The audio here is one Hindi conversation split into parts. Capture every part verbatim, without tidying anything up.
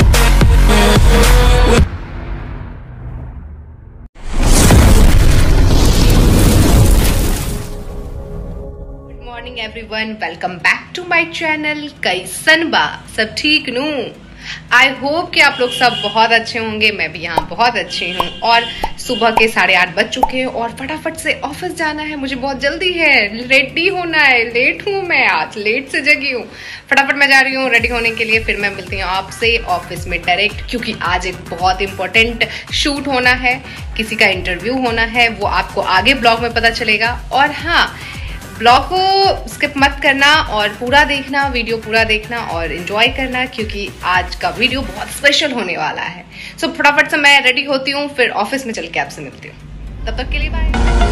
Morning everyone, welcome back to my channel. कैसन बा सब ठीक नू? आई होप कि आप लोग सब बहुत अच्छे होंगे। मैं भी यहाँ बहुत अच्छी हूँ। और सुबह के साढ़े आठ बज चुके हैं और फटाफट से ऑफिस जाना है। मुझे बहुत जल्दी है, रेडी होना है। लेट हूँ मैं, आज लेट से जगी हूँ। फटाफट मैं जा रही हूँ रेडी होने के लिए। फिर मैं मिलती हूँ आपसे ऑफिस में डायरेक्ट, क्योंकि आज एक बहुत इंपॉर्टेंट शूट होना है, किसी का इंटरव्यू होना है। वो आपको आगे ब्लॉग में पता चलेगा। और हाँ, ब्लॉग को स्किप मत करना और पूरा देखना, वीडियो पूरा देखना और एंजॉय करना, क्योंकि आज का वीडियो बहुत स्पेशल होने वाला है। सो so, फटाफट से मैं रेडी होती हूँ, फिर ऑफिस में चल के आपसे मिलती हूँ। तब तक के लिए बाय।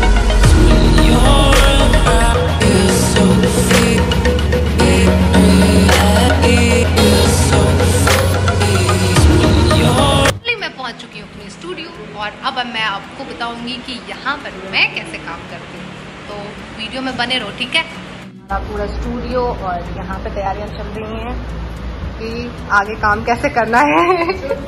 मैं पहुंच चुकी हूँ अपने स्टूडियो और अब मैं आपको बताऊंगी कि यहाँ पर मैं कैसे काम करती हूँ। तो वीडियो में बने रहो, ठीक है? पूरा स्टूडियो और यहाँ पे तैयारियां चल रही हैं कि आगे काम कैसे करना है।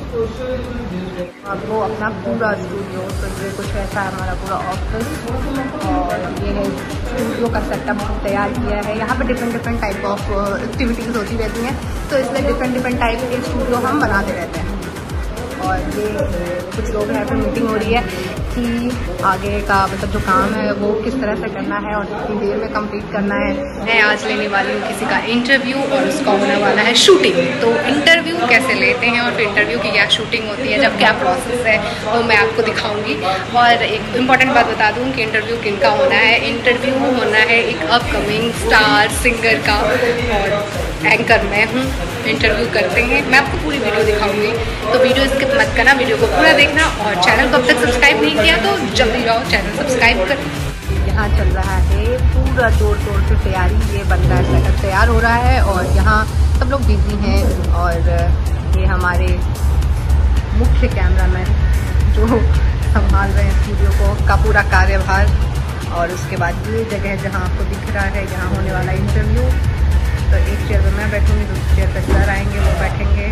आपको अपना पूरा स्टूडियो, तो ये कुछ ऐसा है हमारा पूरा ऑफिस और ये है स्टूडियो का सेटअप तैयार किया है। यहाँ पे different different type of activities होती रहती हैं, तो इसलिए डिफरेंट डिफरेंट टाइप के स्टूडियो हम बनाते रहते हैं। और ये कुछ लोग हैं, फिर मीटिंग हो रही है कि आगे का मतलब जो काम है वो किस तरह से करना है और कितनी देर में कंप्लीट करना है। मैं आज लेने वाली हूँ किसी का इंटरव्यू और उसका होने वाला है शूटिंग। तो इंटरव्यू कैसे लेते हैं और फिर इंटरव्यू की क्या शूटिंग होती है, जब क्या प्रोसेस है, वो मैं आपको दिखाऊंगी। और एक इम्पॉर्टेंट बात बता दूँ कि इंटरव्यू किनका होना है। इंटरव्यू होना है एक अपकमिंग स्टार सिंगर का और एंकर मैं हूँ। इंटरव्यू करते हैं, मैं आपको पूरी वीडियो दिखाऊंगी, तो वीडियो स्किप मत करना, वीडियो को पूरा देखना। और चैनल को अब तक सब्सक्राइब नहीं किया तो जल्दी जाओ चैनल सब्सक्राइब कर। यहाँ चल रहा है पूरा जोर शोर से तैयारी, ये बन रहा है, सेटअप तैयार हो रहा है और यहाँ सब लोग बिजी हैं। और ये हमारे मुख्य कैमरामैन जो संभाल रहे हैं स्टूडियो को का पूरा कार्यभार। और उसके बाद ये जगह जहाँ आपको दिख रहा है, यहाँ होने वाला इंटरव्यू। तो एक चेयर पे मैं बैठूंगी, दूसरी चेयर पे सर आएंगे, वो बैठेंगे।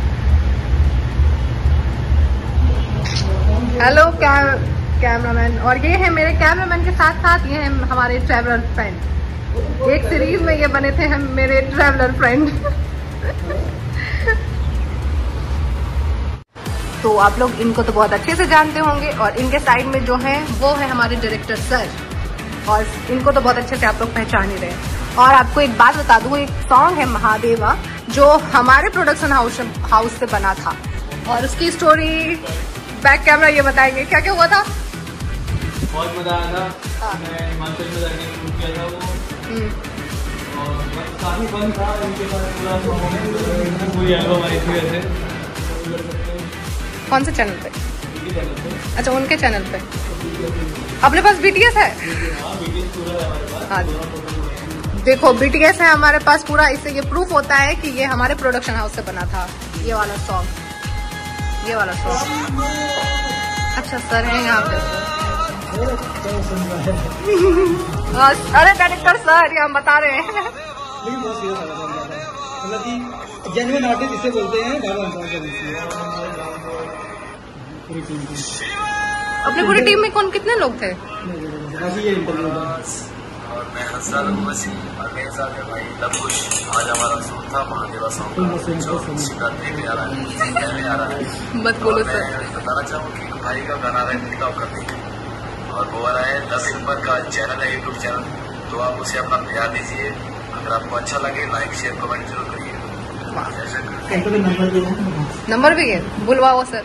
Hello cameraman. और ये है मेरे कैमरामैन के साथ साथ ये हैं हमारे ट्रैवलर फ्रेंड। एक सीरीज में ये बने थे हम मेरे ट्रैवलर फ्रेंड। तो आप लोग इनको तो बहुत अच्छे से जानते होंगे। और इनके साइड में जो है वो है हमारे डायरेक्टर सर, और इनको तो बहुत अच्छे से आप लोग पहचान ही रहे हैं। और आपको एक बात बता दूं, एक सॉन्ग है महादेवा जो हमारे प्रोडक्शन हाउस हाउस से बना था, और उसकी स्टोरी बैक कैमरा ये बताएंगे क्या क्या हुआ था। बहुत मजा आया था। हाँ। मैं हिमाचल में जाके शूट किया था वो, और काफी फन था। इनके साथ पूरा पूरी एल्बम आई थी वैसे। कौन से चैनल पे? अच्छा, उनके चैनल पे। अपने पास बीटीएस है? हाँ, बीटीएस पूरा है हमारे पास। हाँ, देखो बीटीएस है हमारे पास पूरा। इससे ये प्रूफ होता है कि ये हमारे प्रोडक्शन हाउस से बना था। ये वाला सॉन्ग, ये वाला सॉन्ग। अच्छा, सर है यहाँ पे। अरे डायरेक्टर सर, ये हम बता रहे हैं। मतलब कि जेन्युइन आर्टिस्ट इसे बोलते हैं। अपने पूरी टीम में कौन कितने लोग थे? और मैं हंसराज वसीम और मेरे साथ है भाई लबकुश। आज हमारा शूट था महादेवा सॉन्ग जो शिकार देखने आ रहा है, देखने आ रहा है। मत बोलो सर। मैं बताना चाहूँ कि भाई का गाना है टिकटॉक कर देंगे, और वो आ रहा है दस नंबर का चैनल है, यूट्यूब चैनल। तो आप उसे अपना प्यार दीजिए। अगर आपको अच्छा लगे लाइक शेयर कमेंट जरूर करिए। नंबर भी है, बुलवाओ सर।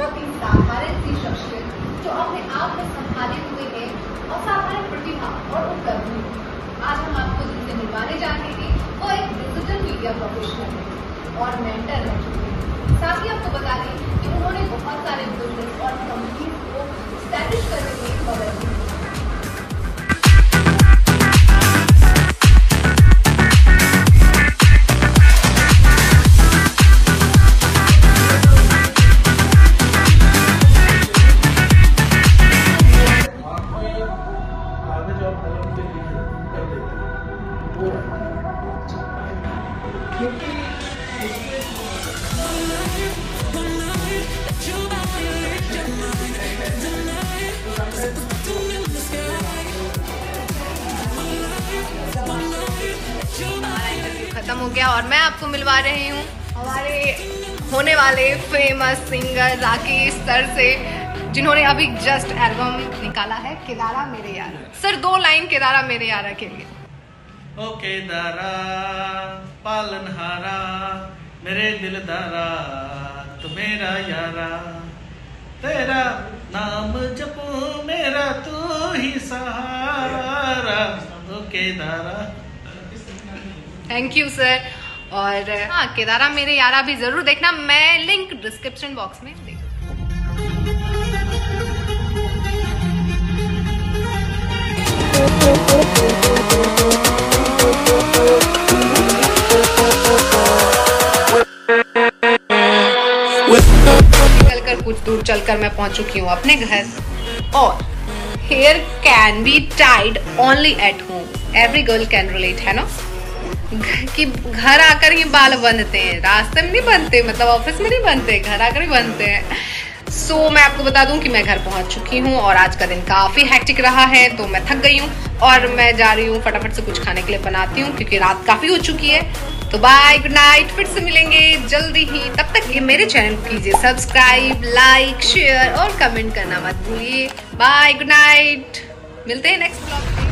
जो अपने आप को संभाले हुए है और साधारण प्रतिभा और उपलब्धि। आज हम आपको जिनसे मिलवाने जाएंगे वो एक डिजिटल मीडिया प्रोफेशनल है और मेंटर रह चुके हैं। साथ ही आपको बता दें कि उन्होंने बहुत सारे बिजनेस और कंपनीज को स्टैब्लिश करने में मदद की। क्योंकि आपको मिलवा रही हूँ हमारे होने वाले फेमस सिंगर राकेश सर से, जिन्होंने अभी जस्ट एल्बम निकाला है केदारा मेरे यारा। सर दो लाइन केदारा मेरे यारा के लिए। ओ केदारा पालनहारा मेरे दिलदारा तू मेरा यारा, तेरा नाम जपो मेरा तू ही सहारा, ओ केदारा। Thank you sir. और हाँ, केदारा मेरे यारा भी जरूर देखना, मैं लिंक डिस्क्रिप्शन बॉक्स में दे। चलकर कुछ दूर चलकर मैं पहुंच चुकी हूँ अपने घर, और hair can be tied only at home. Every girl can relate, है ना, कि घर आकर ये बाल बनते हैं, रास्ते में नहीं बनते, मतलब ऑफिस में नहीं बनते, घर आकर ही बनते हैं। सो so, मैं आपको बता दूं कि मैं घर पहुंच चुकी हूँ और आज का दिन काफ़ी हेक्टिक रहा है, तो मैं थक गई हूँ और मैं जा रही हूँ फटाफट से कुछ खाने के लिए बनाती हूँ, क्योंकि रात काफ़ी हो चुकी है। तो बाय, गुड नाइट, फिर से मिलेंगे जल्दी ही। तब तक ये मेरे चैनल को कीजिए सब्सक्राइब, लाइक, शेयर और कमेंट करना मत भूलिए। बाय, गुड नाइट, मिलते हैं नेक्स्ट ब्लॉग में।